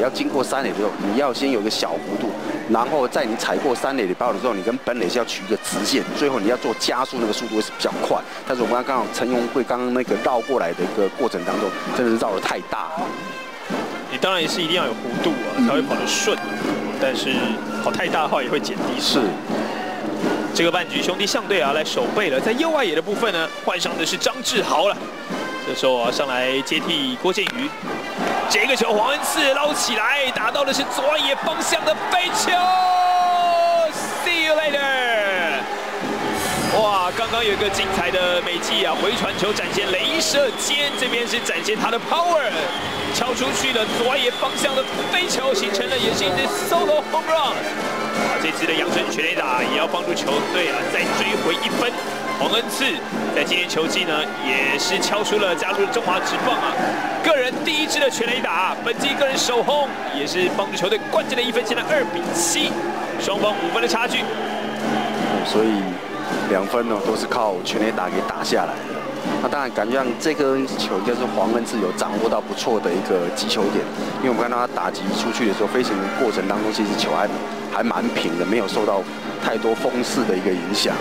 要经过3垒的时候，你要先有一个小弧度，然后在你踩过3垒垒包的时候，你跟本垒是要取一个直线，最后你要做加速，那个速度会是比较快。但是我们刚好陈永贵刚刚那个绕过来的一个过程当中，真的是绕得太大。 你当然也是一定要有弧度啊，才会跑得顺。但是跑太大的话也会减低。 是。 这个半局兄弟象队啊来守备了，在右外野的部分呢，换上的是张志豪了。这时候啊上来接替郭建宇，这个球黄恩赐捞起来，打到的是左外野方向的飞球 ，See you later。哇，刚刚有一个精彩的美技啊，回传球展现雷射肩，这边是展现他的 power， 敲出去了左外野方向的飞球，形成了也是一支 solo home run。啊，这次的阳春全垒打也要帮助球队啊再追回1分。黄恩赐在今年球季呢也是敲出了加入了中华职棒啊个人第1支的全垒打，本季个人首轰，也是帮助球队关键的1分，现在2比7，双方5分的差距。 所以2分呢都是靠全垒打给打下来的。那当然，感觉上这颗球应该是黄恩赐有掌握到不错的一个击球点，因为我们看到他打击出去的时候，飞行的过程当中，其实球还蛮平的，没有受到太多风势的一个影响。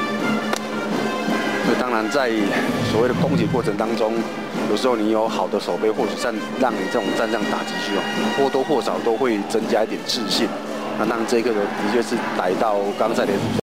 所以当然，在所谓的攻击过程当中，有时候你有好的手背，或许让你这种站上打击区哦，或多或少都会增加一点自信。那当然，这个的确是逮到刚才的。